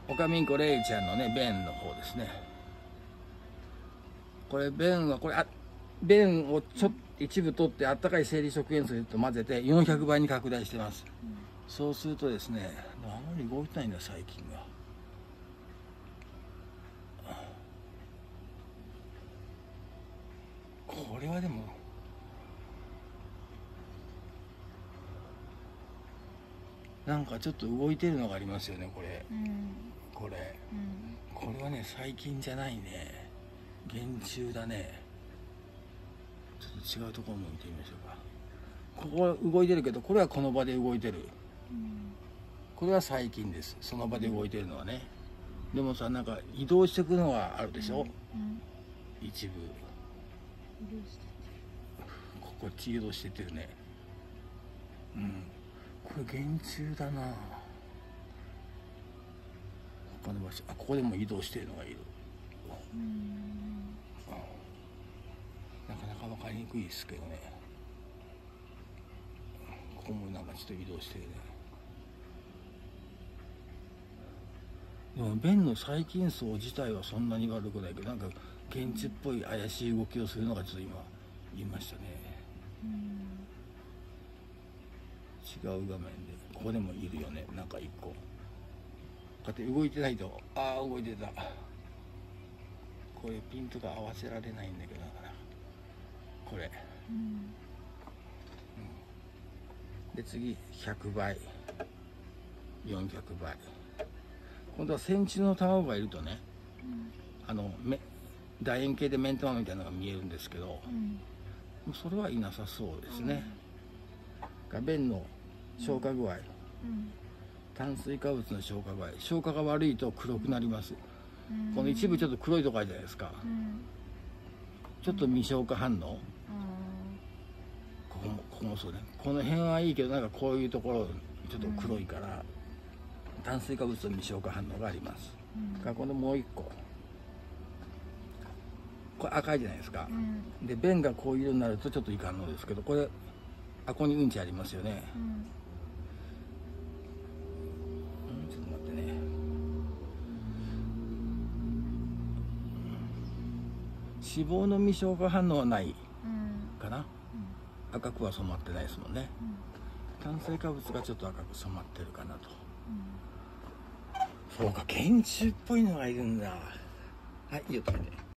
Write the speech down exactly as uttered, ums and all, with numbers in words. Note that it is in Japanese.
オカミンコレイちゃんのね便の方ですね。これ便はこれあ便をちょっと一部取ってあったかい生理食塩水と混ぜてよんひゃくばいに拡大してます。うん、そうするとですね、あまり動いてないんだ細菌が。これはでもなんかちょっと動いてるのがありますよねこれ。うん、これ、うん、これはね細菌じゃないね、原虫だね。ちょっと違うところも見てみましょうか。ここは動いてるけど、これはこの場で動いてる、うん、これは細菌です。その場で動いてるのはね。でもさ、なんか移動していくのがあるでしょ、うん、一部ここっち移動してってるね。うん、これ原虫だな。他の場所、あ、ここでも移動してるのがいる。うん、なかなか分かりにくいですけどね。ここもなんかちょっと移動してるね。でも便の細菌層自体はそんなに悪くないけど、なんか原虫っぽい怪しい動きをするのがちょっと今言いましたね。うん、違う画面でここでもいるよね、なんか一個。こうやって動いてないと、ああ動いてた。これピンとか合わせられないんだけどな、これ。うん、で次ひゃくばい、よんひゃくばい。今度は線虫の卵がいるとね、うん、あの楕円形で目ん玉みたいなのが見えるんですけど、うん、それはいなさそうですね。うん、便の消化具合、うん、炭水化物の消化具合、消化が悪いと黒くなります。うん、この一部ちょっと黒いとこあるじゃないですか、うん、ちょっと未消化反応、うん、ここもここもそうね。この辺はいいけど、なんかこういうところちょっと黒いから、うん、炭水化物の未消化反応があります。うん、このもう一個、これ赤いじゃないですか、うん、で便がこういう色になるとちょっといかんのですけど、これあここにうんちありますよね。うん、うん、ちょっと待ってね。脂肪の未消化反応はないかな、うん、赤くは染まってないですもんね。うん、炭水化物がちょっと赤く染まってるかなと。うん、そうか、原虫っぽいのがいるんだ。はい、いいよ、止めて。